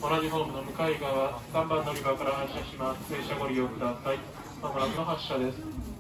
同じホームの向かい側3番乗り場から発車します。停車ご利用ください。まもなくの発車です。